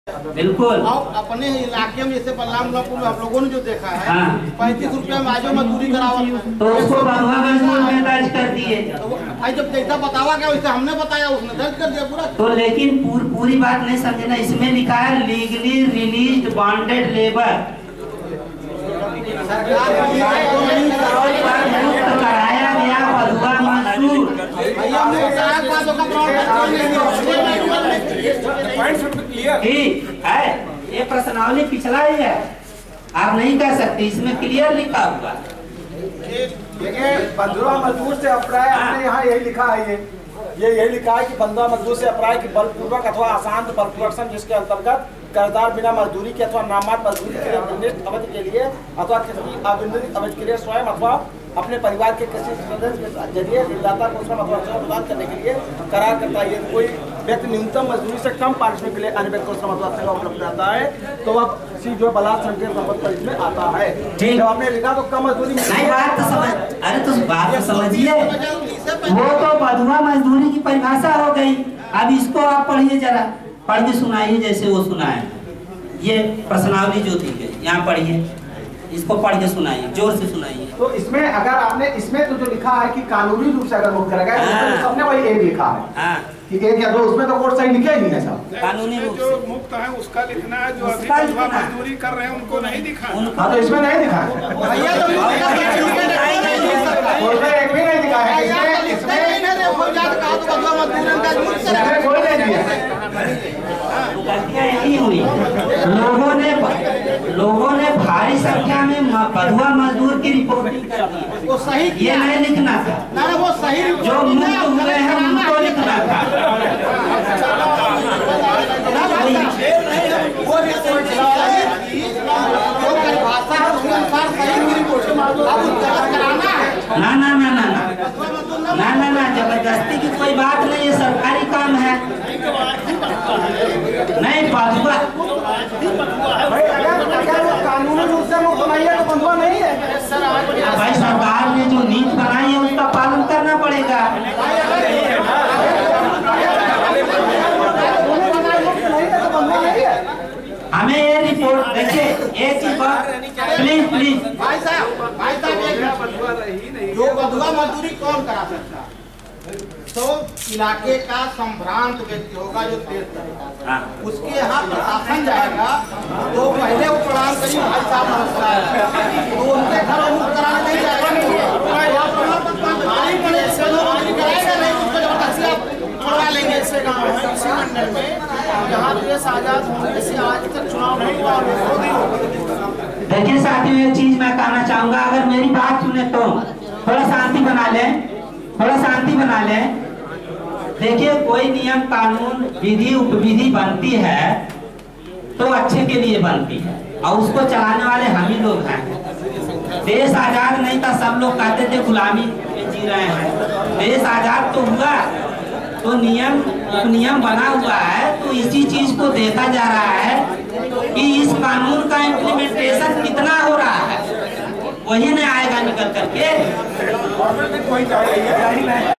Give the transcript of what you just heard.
बिल्कुल। और अपने इलाके में जैसे बलराम ब्लॉक में हम लोगों ने जो देखा है, हाँ। 35 रुपया में आज मजदूरी करावत है, तो उसको बंधुआ मजदूर में दर्ज कर दिए। भाई जब जैसा बतावा क्या वैसे हमने बताया, उसने दर्ज कर दिया पूरा। तो लेकिन पूरी बात नहीं समझे ना, इसमें लिखा है लीगली रिलीज्ड बॉन्डेड लेबर, कराया गया बंधुआ मजदूर। ठीक है, ये प्रश्नावली पिछला ही है, आप नहीं कह सकते, इसमें क्लियर लिखा हुआ। देखिए बंधुआ मजदूर से अपराय हमने यहाँ यही लिखा है, ये यही लिखा है कि बंधुआ मजदूर से अपराय की बलपूर्वक अथवा अशांत बलपूर्वक जिसके अंतर्गत कर्जदार बिना मजदूरी के अथवा नामात मजदूरी के लिए निर्दिष्ट अवधि के लिए अथवा किसी अविनिर्दिष्ट अवधि के लिए स्वयं अथवा अपने परिवार के किसी सदस्य के जरिए ऋणदाता को श्रम अथवा सेवा प्रदान करने के लिए करार करता है। कोई व्यक्ति न्यूनतम मजदूरी से कम पारिश्रमिक के लिए अन्य व्यक्ति को श्रम अथवा सेवा उपलब्ध कराता है तो वह किसी जो बलात् संकेत संपत्ति पर इसमें आता है। जब आपने लिखा तो कम मजदूरी नहीं, बात तो समझ, अरे तो बात तो समझिए, वो तो बंधुआ मजदूरी की परिभाषा हो गई। अब इसको आप पढ़िए, जरा पढ़ के सुनाइए जैसे वो सुनाए। ये प्रश्नावली जो दी गई यहाँ पढ़िए, इसको पढ़ के सुनाइए, जोर से सुनाइए। तो इसमें अगर आपने इसमें तो जो लिखा है कि कानूनी रूप से अगर मुक्त करेगा तो सबने वही एक लिखा है कि एक या दो, उसमें तो कोर्ट सही लिखे ही नहीं है सब। कानूनी रूप से जो मुक्त है उसका लिखना है, जो अभी मजदूरी कर रहे हैं उनको नहीं दिखा है। हाँ तो इसमें नहीं दिखा है, एक भी नहीं दिखा है, कोई नहीं दिया। गलतियां यही हुई, लोगों ने भारी संख्या में बंधुआ मजदूर की रिपोर्टिंग कर दी, वो सही ये नहीं लिखना था। ना वो सही जो मुक्त हुए हैं उनको लिखना था। ना ना ना ना ना ना ना, जबरदस्ती की कोई बात नहीं, ये सरकारी काम है। नहीं बंधुआ कानूनी रूप से मुक्त नहीं है तो बंधुआ नहीं है। भाई सरकार ने जो नीति बनाई है उसका पालन करना पड़ेगा। हमें ये रिपोर्ट देखिए, एक चीज प्लीज भाई साहब जो बंधुआ मजदूरी कौन करा सकता? तो इलाके का संभ्रांत व्यक्ति होगा जो तेज करेगा, उसके यहाँ प्रशासन जाएगा तो पहले वो प्रणाम करिए भाई साहब नमस्कार, तो उनके घर मुक्त कराने नहीं जाएगा, करवा लेंगे। ऐसे गाँव है इसी मंडल में जहाँ देश आजाद होने से आज तक चुनाव नहीं हुआ। देखिए साथियों, एक चीज मैं कहना चाहूंगा, अगर मेरी बात सुने तो थोड़ा शांति बना लें, थोड़ा शांति बना लें। देखिए कोई नियम कानून विधि उपविधि बनती है तो अच्छे के लिए बनती है, और उसको चलाने वाले हम ही लोग हैं। देश आजाद नहीं था, सब लोग कहते थे गुलामी में जी रहे हैं। देश आजाद तो हुआ, तो नियम बना हुआ है, तो इसी चीज को देखा जा रहा है कि इस कानून का इम्प्लीमेंटेशन कितना हो रहा है, वही नहीं आएगा निकल करके।